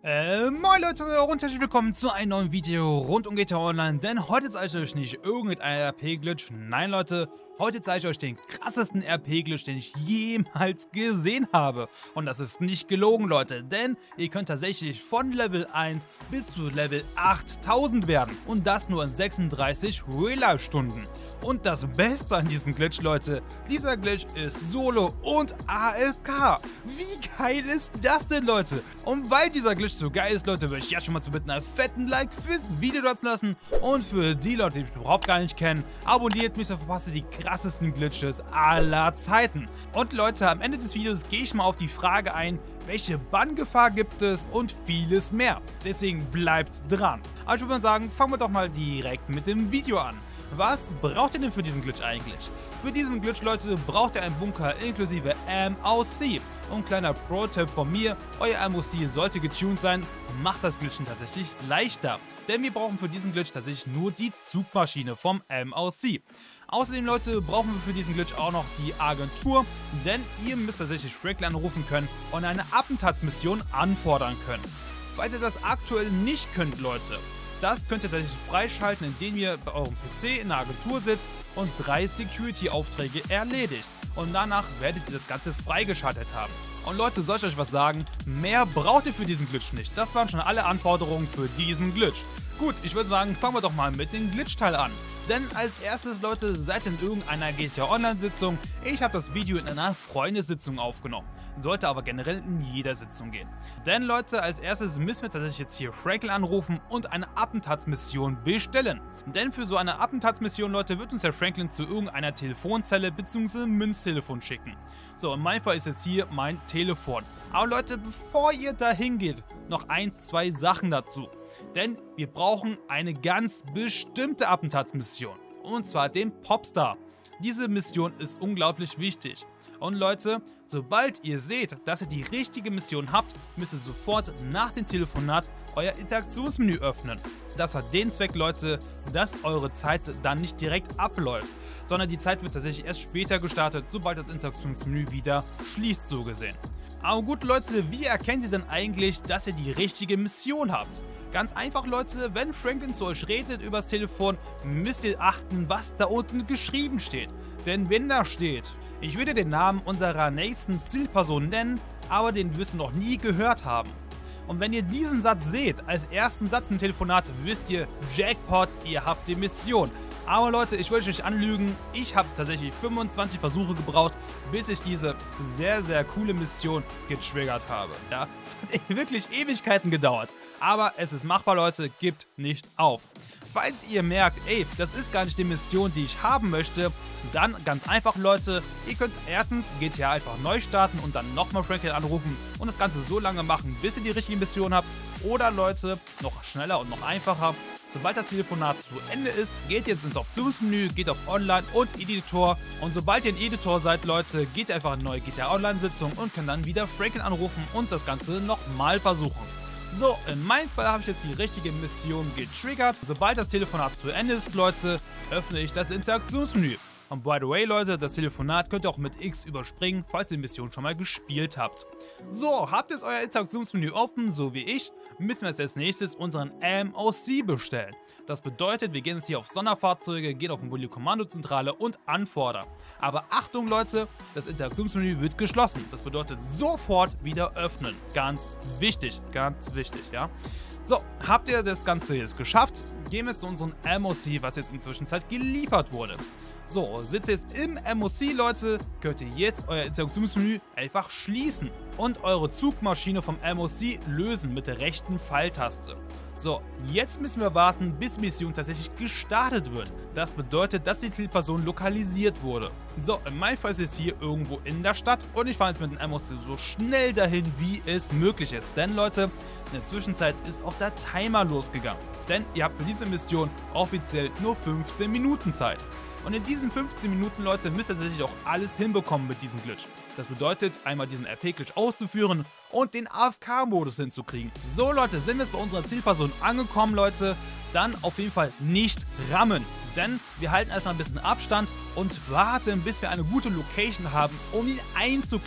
Moin Leute und herzlich willkommen zu einem neuen Video rund um GTA Online, denn heute zeige ich euch nicht irgendein RP-Glitch, nein Leute, heute zeige ich euch den krassesten RP-Glitch, den ich jemals gesehen habe. Und das ist nicht gelogen Leute, denn ihr könnt tatsächlich von Level 1 bis zu Level 8000 werden und das nur in 36 Real-Life-Stunden. Und das Beste an diesem Glitch Leute, dieser Glitch ist Solo und AFK. Wie geil ist das denn Leute? Und weil dieser Glitch so geil ist, Leute, würde ich jetzt schon mal zu bitten, einen fetten Like fürs Video dort lassen. Und für die Leute, die mich überhaupt gar nicht kennen, abonniert mich, so verpasst ihr die krassesten Glitches aller Zeiten. Und Leute, am Ende des Videos gehe ich mal auf die Frage ein, welche Banngefahr gibt es und vieles mehr. Deswegen bleibt dran. Aber ich würde mal sagen, fangen wir doch mal direkt mit dem Video an. Was braucht ihr denn für diesen Glitch eigentlich? Für diesen Glitch, Leute, braucht ihr einen Bunker inklusive MOC. Und kleiner Pro-Tipp von mir, euer MOC sollte getuned sein, macht das Glitchen tatsächlich leichter. Denn wir brauchen für diesen Glitch tatsächlich nur die Zugmaschine vom MOC. Außerdem, Leute, brauchen wir für diesen Glitch auch noch die Agentur, denn ihr müsst tatsächlich Franklin anrufen können und eine Attentatsmission anfordern können. Falls ihr das aktuell nicht könnt, Leute, das könnt ihr tatsächlich freischalten, indem ihr bei eurem PC in der Agentur sitzt und 3 Security-Aufträge erledigt. Und danach werdet ihr das Ganze freigeschaltet haben. Und Leute, soll ich euch was sagen? Mehr braucht ihr für diesen Glitch nicht. Das waren schon alle Anforderungen für diesen Glitch. Gut, ich würde sagen, fangen wir doch mal mit dem Glitch-Teil an. Denn als erstes, Leute, seid in irgendeiner GTA Online-Sitzung. Ich habe das Video in einer Freundessitzung aufgenommen. Sollte aber generell in jeder Sitzung gehen. Denn, Leute, als erstes müssen wir tatsächlich jetzt hier Franklin anrufen und eine Attentatsmission bestellen. Denn für so eine Attentatsmission, Leute, wird uns der Franklin zu irgendeiner Telefonzelle bzw. Münztelefon schicken. So, in meinem Fall ist jetzt hier mein Telefon. Aber Leute, bevor ihr da hingeht, noch 1, 2 Sachen dazu. Denn wir brauchen eine ganz bestimmte Attentatsmission. Und zwar den Popstar. Diese Mission ist unglaublich wichtig. Und Leute, sobald ihr seht, dass ihr die richtige Mission habt, müsst ihr sofort nach dem Telefonat euer Interaktionsmenü öffnen. Das hat den Zweck, Leute, dass eure Zeit dann nicht direkt abläuft, sondern die Zeit wird tatsächlich erst später gestartet, sobald das Interaktionsmenü wieder schließt, so gesehen. Aber gut, Leute, wie erkennt ihr denn eigentlich, dass ihr die richtige Mission habt? Ganz einfach, Leute, wenn Franklin zu euch redet übers Telefon, müsst ihr achten, was da unten geschrieben steht. Denn wenn da steht, ich würde den Namen unserer nächsten Zielperson nennen, aber den wirst du noch nie gehört haben. Und wenn ihr diesen Satz seht, als ersten Satz im Telefonat, wisst ihr, Jackpot, ihr habt die Mission. Aber Leute, ich wollte euch nicht anlügen, ich habe tatsächlich 25 Versuche gebraucht, bis ich diese sehr, sehr coole Mission getriggert habe. Ja, es hat wirklich Ewigkeiten gedauert. Aber es ist machbar, Leute, gebt nicht auf. Falls ihr merkt, ey, das ist gar nicht die Mission, die ich haben möchte, dann ganz einfach, Leute, ihr könnt erstens GTA einfach neu starten und dann nochmal Franklin anrufen und das Ganze so lange machen, bis ihr die richtige Mission habt. Oder Leute, noch schneller und noch einfacher, sobald das Telefonat zu Ende ist, geht jetzt ins Optionsmenü, geht auf Online und Editor und sobald ihr in Editor seid, Leute, geht ihr einfach in neue GTA Online-Sitzung und könnt dann wieder Franklin anrufen und das Ganze nochmal versuchen. So, in meinem Fall habe ich jetzt die richtige Mission getriggert. Sobald das Telefonat zu Ende ist, Leute, öffne ich das Interaktionsmenü. Und by the way, Leute, das Telefonat könnt ihr auch mit X überspringen, falls ihr die Mission schon mal gespielt habt. So, habt ihr euer Interaktionsmenü offen, so wie ich, müssen wir jetzt als nächstes unseren MOC bestellen. Das bedeutet, wir gehen jetzt hier auf Sonderfahrzeuge, gehen auf Mobile Kommandozentrale und Anfordern. Aber Achtung, Leute, das Interaktionsmenü wird geschlossen. Das bedeutet sofort wieder öffnen. Ganz wichtig, ja. So, habt ihr das Ganze jetzt geschafft? Gehen wir zu unserem MOC, was jetzt inzwischen geliefert wurde. So, sitzt ihr jetzt im MOC, Leute, könnt ihr jetzt euer Interaktionsmenü einfach schließen und eure Zugmaschine vom MOC lösen mit der rechten Pfeiltaste. So, jetzt müssen wir warten, bis die Mission tatsächlich gestartet wird. Das bedeutet, dass die Zielperson lokalisiert wurde. So, in meinem Fall ist es hier irgendwo in der Stadt und ich fahre jetzt mit dem MOC so schnell dahin, wie es möglich ist. Denn, Leute, in der Zwischenzeit ist auch der Timer losgegangen. Denn ihr habt für diese Mission offiziell nur 15 Minuten Zeit. Und in diesen 15 Minuten, Leute, müsst ihr tatsächlich auch alles hinbekommen mit diesem Glitch. Das bedeutet, einmal diesen RP-Glitch auszuführen und den AFK-Modus hinzukriegen. So, Leute, sind wir jetzt bei unserer Zielperson angekommen, Leute, dann auf jeden Fall nicht rammen. Denn wir halten erstmal ein bisschen Abstand und warten, bis wir eine gute Location haben, um ihn einzuklemmen.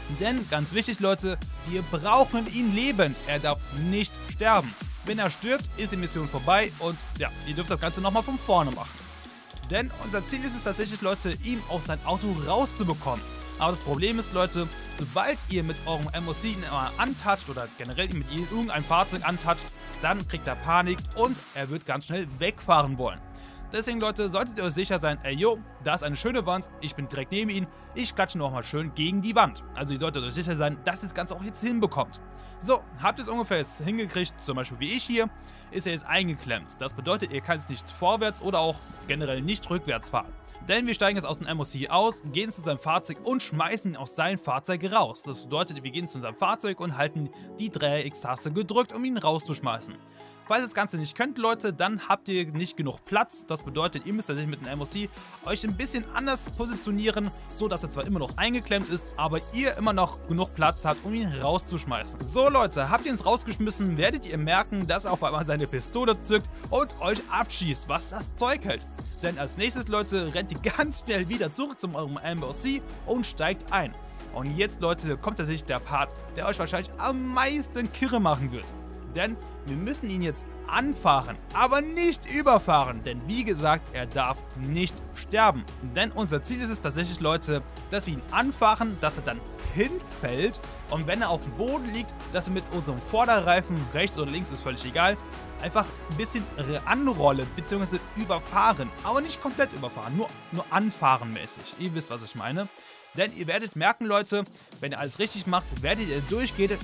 Denn, ganz wichtig Leute, wir brauchen ihn lebend. Er darf nicht sterben. Wenn er stirbt, ist die Mission vorbei und ja, ihr dürft das Ganze nochmal von vorne machen. Denn unser Ziel ist es tatsächlich, Leute, ihm aus sein Auto rauszubekommen. Aber das Problem ist, Leute, sobald ihr mit eurem MOC ihn antatscht oder generell mit irgendeinem Fahrzeug antatscht, dann kriegt er Panik und er wird ganz schnell wegfahren wollen. Deswegen, Leute, solltet ihr euch sicher sein, ey, yo, da ist eine schöne Wand, ich bin direkt neben ihm, ich klatsche noch mal schön gegen die Wand. Also ihr solltet euch sicher sein, dass ihr das Ganze auch jetzt hinbekommt. So, habt ihr es ungefähr jetzt hingekriegt, zum Beispiel wie ich hier, ist er jetzt eingeklemmt. Das bedeutet, ihr könnt nicht vorwärts oder auch generell nicht rückwärts fahren. Denn wir steigen jetzt aus dem MOC aus, gehen zu seinem Fahrzeug und schmeißen ihn aus seinem Fahrzeug raus. Das bedeutet, wir gehen zu seinem Fahrzeug und halten die Dreieckstaste gedrückt, um ihn rauszuschmeißen. Falls ihr das Ganze nicht könnt, Leute, dann habt ihr nicht genug Platz. Das bedeutet, ihr müsst tatsächlich mit dem MOC euch ein bisschen anders positionieren, so dass er zwar immer noch eingeklemmt ist, aber ihr immer noch genug Platz habt, um ihn rauszuschmeißen. So Leute, habt ihr ihn rausgeschmissen, werdet ihr merken, dass er auf einmal seine Pistole zückt und euch abschießt, was das Zeug hält. Denn als nächstes, Leute, rennt ihr ganz schnell wieder zurück zu eurem MOC und steigt ein. Und jetzt, Leute, kommt tatsächlich der Part, der euch wahrscheinlich am meisten kirre machen wird. Denn wir müssen ihn jetzt anfahren, aber nicht überfahren, denn wie gesagt, er darf nicht sterben. Denn unser Ziel ist es tatsächlich, Leute, dass wir ihn anfahren, dass er dann hinfällt und wenn er auf dem Boden liegt, dass wir mit unserem Vorderreifen, rechts oder links, ist völlig egal, einfach ein bisschen anrollen bzw. überfahren, aber nicht komplett überfahren, nur anfahren mäßig. Ihr wisst, was ich meine. Denn ihr werdet merken, Leute, wenn ihr alles richtig macht, werdet ihr durchgehend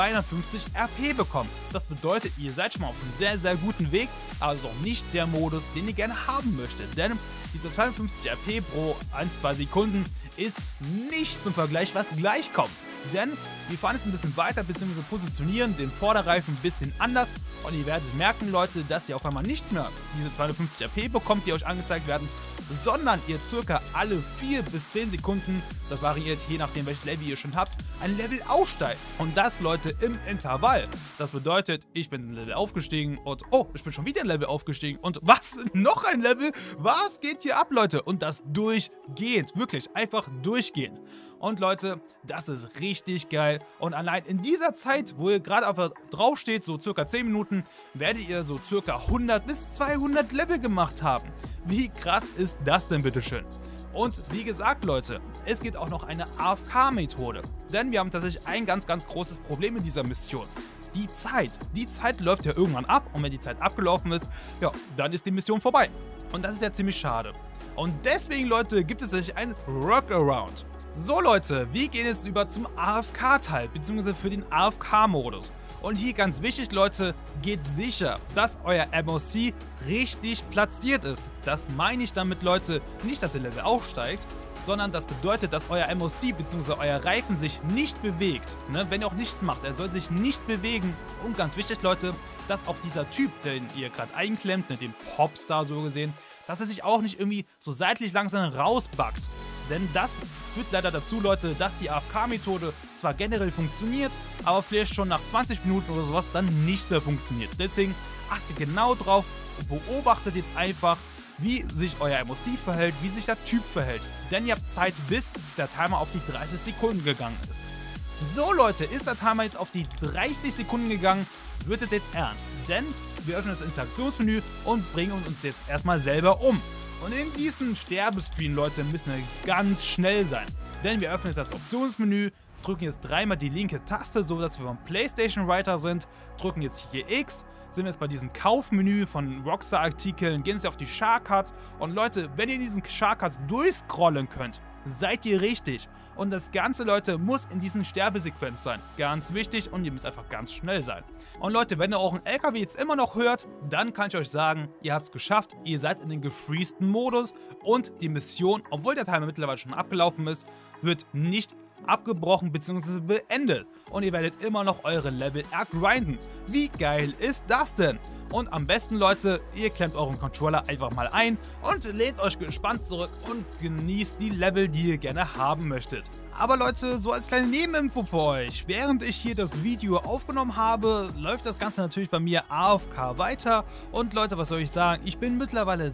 250 RP bekommen. Das bedeutet, ihr seid schon mal auf einem sehr, sehr guten Weg, aber noch nicht der Modus, den ihr gerne haben möchtet. Denn diese 250 RP pro 1-2 Sekunden ist nicht zum Vergleich, was gleich kommt. Denn wir fahren jetzt ein bisschen weiter bzw. positionieren den Vorderreifen ein bisschen anders und ihr werdet merken, Leute, dass ihr auf einmal nicht mehr diese 250 RP bekommt, die euch angezeigt werden, sondern ihr circa alle 4 bis 10 Sekunden, das variiert je nachdem welches Level ihr schon habt, ein Level aussteigt. Und das, Leute, im Intervall. Das bedeutet, ich bin ein Level aufgestiegen und oh, ich bin schon wieder ein Level aufgestiegen und was? Noch ein Level? Was geht hier ab, Leute? Und das durchgehend, wirklich, einfach durchgehend. Und Leute, das ist richtig geil. Und allein in dieser Zeit, wo ihr gerade einfach drauf steht, so circa 10 Minuten, werdet ihr so circa 100 bis 200 Level gemacht haben. Wie krass ist das denn bitteschön? Und wie gesagt, Leute, es gibt auch noch eine AFK-Methode. Denn wir haben tatsächlich ein ganz, ganz großes Problem in dieser Mission. Die Zeit. Die Zeit läuft ja irgendwann ab und wenn die Zeit abgelaufen ist, ja, dann ist die Mission vorbei. Und das ist ja ziemlich schade. Und deswegen, Leute, gibt es tatsächlich einen Workaround. So Leute, wir gehen jetzt über zum AFK-Teil, beziehungsweise für den AFK-Modus. Und hier ganz wichtig, Leute, geht sicher, dass euer MOC richtig platziert ist. Das meine ich damit, Leute, nicht, dass ihr Level aufsteigt, sondern das bedeutet, dass euer MOC bzw. euer Reifen sich nicht bewegt. Ne? Wenn ihr auch nichts macht, er soll sich nicht bewegen. Und ganz wichtig, Leute, dass auch dieser Typ, den ihr gerade einklemmt, ne, den Popstar so gesehen, dass er sich auch nicht irgendwie so seitlich langsam rausbackt. Denn das führt leider dazu, Leute, dass die AFK-Methode zwar generell funktioniert, aber vielleicht schon nach 20 Minuten oder sowas dann nicht mehr funktioniert. Deswegen achtet genau drauf und beobachtet jetzt einfach, wie sich euer MOC verhält, wie sich der Typ verhält. Denn ihr habt Zeit, bis der Timer auf die 30 Sekunden gegangen ist. So Leute, ist der Timer jetzt auf die 30 Sekunden gegangen, wird es jetzt ernst. Denn wir öffnen das Interaktionsmenü und bringen uns jetzt erstmal selber um. Und in diesem Sterbescreen, Leute, müssen wir jetzt ganz schnell sein. Denn wir öffnen jetzt das Optionsmenü, drücken jetzt dreimal die linke Taste, so dass wir beim PlayStation Writer sind, drücken jetzt hier X, sind wir jetzt bei diesem Kaufmenü von Rockstar-Artikeln, gehen jetzt auf die Shark-Cards und Leute, wenn ihr diesen Shark-Cards durchscrollen könnt, seid ihr richtig. Und das Ganze, Leute, muss in diesen Sterbesequenz sein. Ganz wichtig und ihr müsst einfach ganz schnell sein. Und Leute, wenn ihr euren LKW jetzt immer noch hört, dann kann ich euch sagen, ihr habt es geschafft, ihr seid in den gefreezten Modus und die Mission, obwohl der Timer mittlerweile schon abgelaufen ist, wird nicht abgebrochen bzw. beendet. Und ihr werdet immer noch eure Level ergrinden. Wie geil ist das denn? Und am besten, Leute, ihr klemmt euren Controller einfach mal ein und lehnt euch gespannt zurück und genießt die Level, die ihr gerne haben möchtet. Aber Leute, so als kleine Nebeninfo für euch, während ich hier das Video aufgenommen habe, läuft das Ganze natürlich bei mir AFK weiter. Und Leute, was soll ich sagen, ich bin mittlerweile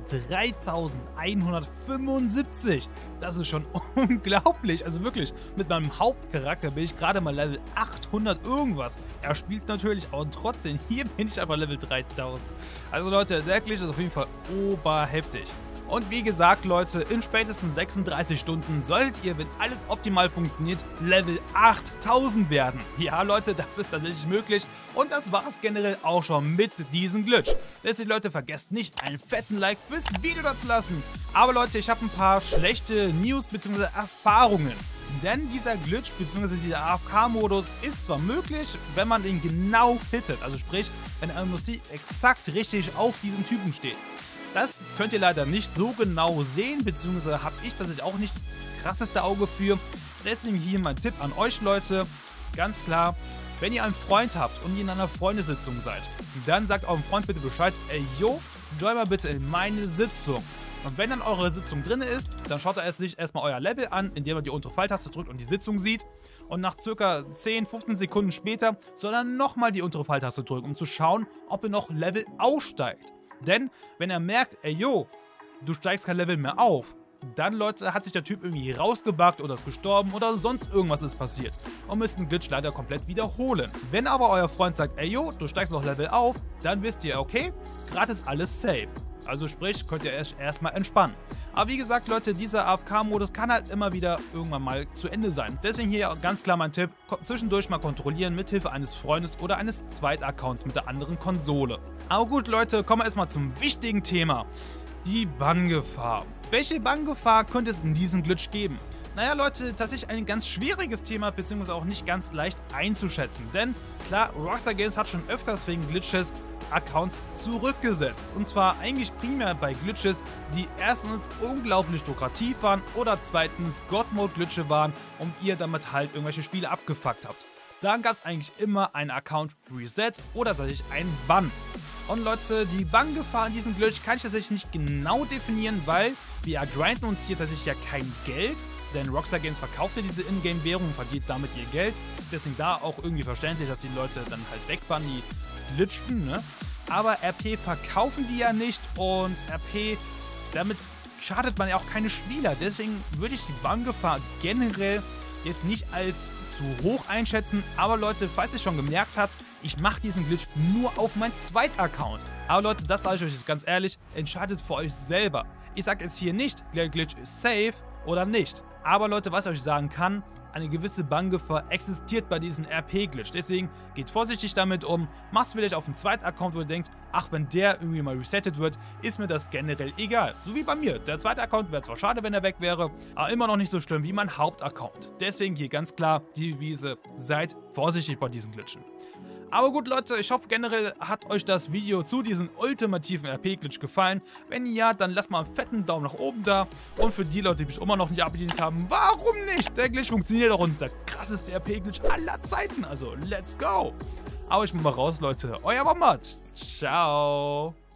3175. Das ist schon unglaublich, also wirklich, mit meinem Hauptcharakter bin ich gerade mal Level 800 irgendwas. Er spielt natürlich, aber trotzdem, hier bin ich einfach Level 3000. Also Leute, der Glitch ist auf jeden Fall oberheftig. Und wie gesagt, Leute, in spätestens 36 Stunden solltet ihr, wenn alles optimal funktioniert, Level 8000 werden. Ja, Leute, das ist tatsächlich möglich. Und das war es generell auch schon mit diesem Glitch. Deswegen, Leute, vergesst nicht, einen fetten Like fürs Video da zu lassen. Aber Leute, ich habe ein paar schlechte News bzw. Erfahrungen. Denn dieser Glitch bzw. dieser AFK-Modus ist zwar möglich, wenn man ihn genau hittet. Also sprich, wenn eine Musik exakt richtig auf diesen Typen steht. Das könnt ihr leider nicht so genau sehen, beziehungsweise habe ich tatsächlich auch nicht das krasseste Auge für. Deswegen hier mein Tipp an euch, Leute. Ganz klar, wenn ihr einen Freund habt und ihr in einer Freundesitzung seid, dann sagt eurem Freund bitte Bescheid, ey, yo, join mal bitte in meine Sitzung. Und wenn dann eure Sitzung drin ist, dann schaut er sich erstmal euer Level an, indem er die untere Pfeiltaste drückt und die Sitzung sieht. Und nach ca. 10-15 Sekunden später soll er nochmal die untere Pfeiltaste drücken, um zu schauen, ob ihr noch Level aussteigt. Denn wenn er merkt, ey yo, du steigst kein Level mehr auf, dann, Leute, hat sich der Typ irgendwie rausgebuggt oder ist gestorben oder sonst irgendwas ist passiert und müsst den Glitch leider komplett wiederholen. Wenn aber euer Freund sagt, ey yo, du steigst noch Level auf, dann wisst ihr, okay, gerade ist alles safe. Also sprich, könnt ihr erstmal entspannen. Aber wie gesagt, Leute, dieser AFK-Modus kann halt immer wieder irgendwann mal zu Ende sein. Deswegen hier ganz klar mein Tipp, zwischendurch mal kontrollieren mit Hilfe eines Freundes oder eines Zweitaccounts mit der anderen Konsole. Aber gut, Leute, kommen wir erstmal zum wichtigen Thema. Die Banngefahr. Welche Banngefahr könnte es in diesem Glitch geben? Naja, Leute, tatsächlich ein ganz schwieriges Thema, beziehungsweise auch nicht ganz leicht einzuschätzen. Denn klar, Rockstar Games hat schon öfters wegen Glitches Accounts zurückgesetzt. Und zwar eigentlich primär bei Glitches, die erstens unglaublich lukrativ waren oder zweitens God-Mode-Glitche waren und ihr damit halt irgendwelche Spiele abgefuckt habt. Dann gab es eigentlich immer einen Account Reset oder tatsächlich einen Bann. Und Leute, die Banngefahr in diesem Glitch kann ich tatsächlich nicht genau definieren, weil wir grinden uns hier tatsächlich ja kein Geld, denn Rockstar Games verkauft ja diese Ingame-Währung und verdient damit ihr Geld. Deswegen da auch irgendwie verständlich, dass die Leute dann halt wegbannen, die glitchten, ne? Aber RP verkaufen die ja nicht und RP, damit schadet man ja auch keine Spieler. Deswegen würde ich die Banngefahr generell jetzt nicht als zu hoch einschätzen. Aber Leute, falls ihr schon gemerkt habt, ich mache diesen Glitch nur auf meinen Zweitaccount. Aber Leute, das sage ich euch jetzt ganz ehrlich, entscheidet für euch selber. Ich sage jetzt hier nicht, der Glitch ist safe oder nicht. Aber Leute, was ich euch sagen kann, eine gewisse Banngefahr existiert bei diesem RP-Glitch. Deswegen geht vorsichtig damit um. Macht es vielleicht auf dem Zweitaccount, wo ihr denkt, ach, wenn der irgendwie mal resettet wird, ist mir das generell egal. So wie bei mir. Der zweite Account wäre zwar schade, wenn er weg wäre, aber immer noch nicht so schlimm wie mein Hauptaccount. Deswegen hier ganz klar die Devise, seid vorsichtig bei diesen Glitchen. Aber gut, Leute, ich hoffe generell hat euch das Video zu diesem ultimativen RP-Glitch gefallen. Wenn ja, dann lasst mal einen fetten Daumen nach oben da. Und für die Leute, die mich immer noch nicht abgedient haben, warum nicht? Der Glitch funktioniert auch und ist der krasseste RP-Glitch aller Zeiten. Also, let's go! Aber ich bin mal raus, Leute. Euer Wombat. Ciao.